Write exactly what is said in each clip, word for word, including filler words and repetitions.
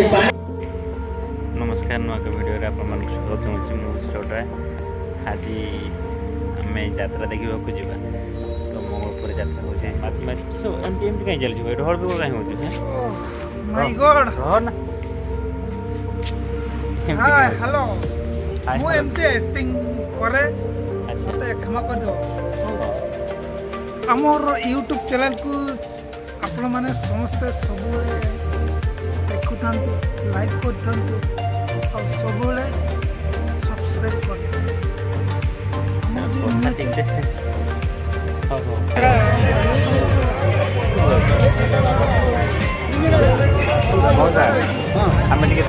नमस्कार नुआ वीडियो रे आपन मन स्वागत होछि मु छोटा आज आम यात्रा देखा जावा तो मो ऊपर यात्रा होछि माथि माथि सो एमती एमती कहीं चल छिबे ढोल बिगो कहीं होछि माय गॉड हो ना हाय हेलो मु एमती एक्टिंग करे अच्छा तो क्षमा कर दो हमर यूट्यूब चैनल को आपण माने समस्त सब देखुथांतु लाइक करथांतु और सबले सब्सक्राइब कर ठीक से हो हो बहुत है हां हम ठीक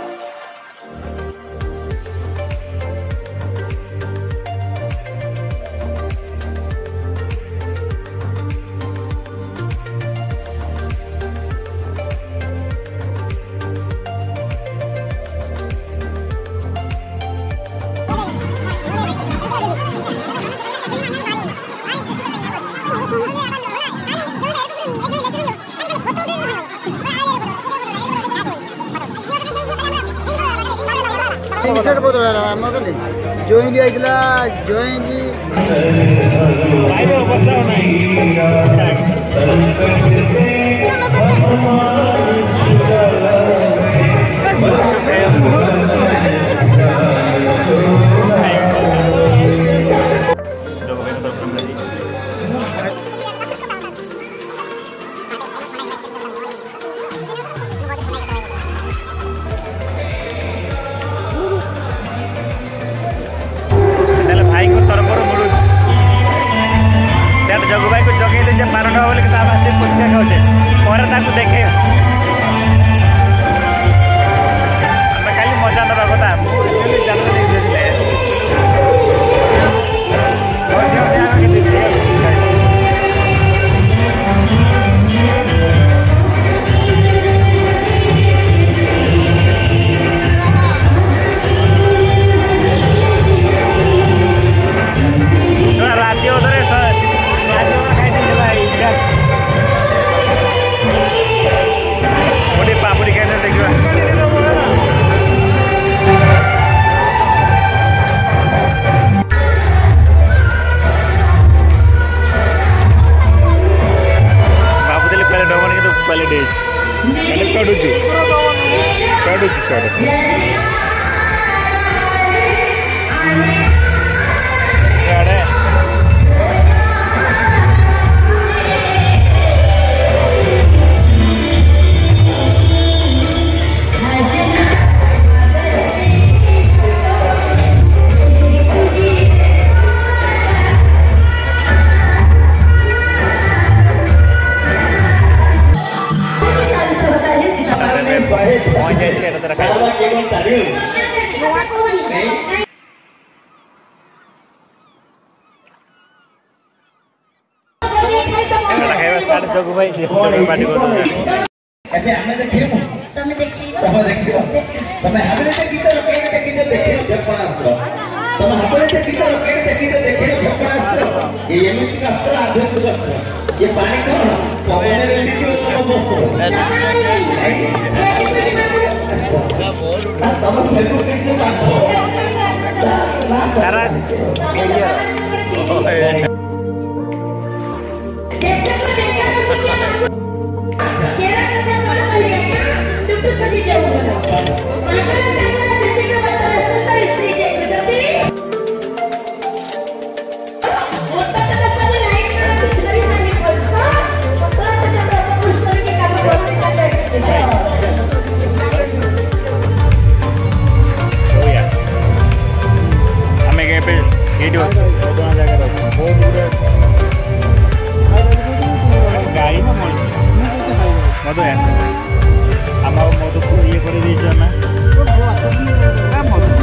टी-शर्ट बदला रहा हम कहले जोई भी आइला जोई की लाइव अवस्था नहीं जगू भाई को जगे दे बारटा बोले आसे पुस्तक खाऊे पर देखे आम खाली मजा दबा कथा जगू भाई पार्टी कर ଏବେ ଆମେ ଦେଖିବୁ ତମେ ଦେଖିବ ତମେ ଦେଖିବ ତମେ ହାତରେ ଦେଖିଛ ଲୋକେ ଦେଖିଛ ଦେଖିବ କ୍ଷେପଣାସ୍ତ୍ର ତମେ ହାତରେ ଦେଖିଛ ଲୋକେ ଦେଖିଛ ଦେଖିବ କ୍ଷେପଣାସ୍ତ୍ର ଏ ଏମିତି ଅସ୍ତ୍ର ଆଧୁନିକ ଅସ୍ତ୍ର ଏ ପାଣି କଣ ପବନରେ ଉଡ଼ିଯିବ ତମ ବସ୍ତ୍ର ତମ ଫେସବୁକ୍ ଦେଖିବ ସାରା मधु है आम मधु को ये कर ना मधु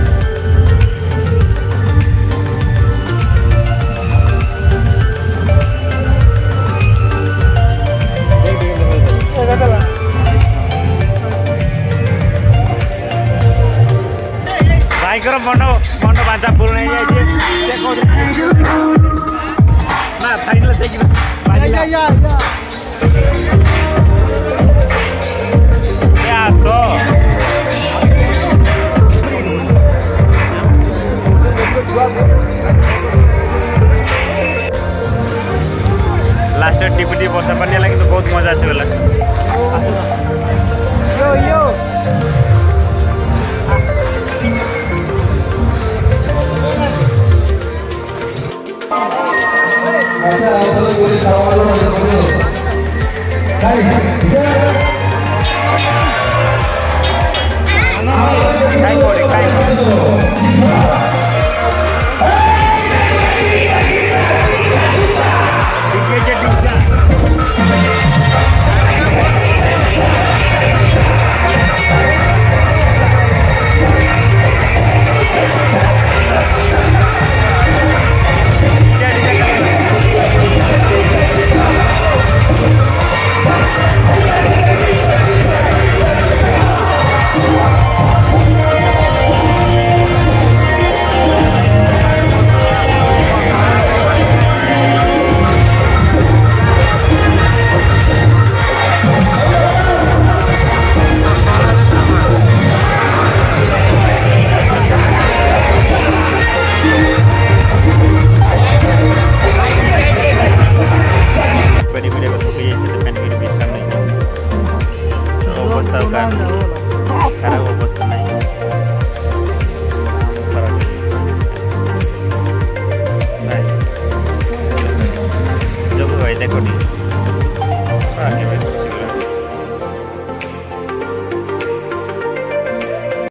भाई कर मन मन बांचा पूर्ण हो जाए ना फाइनल से या लास्ट टिप टिप बसा पानी लगे तो बहुत मजा आसगला यो यो खराब अवस्था नहीं जब भाई देखो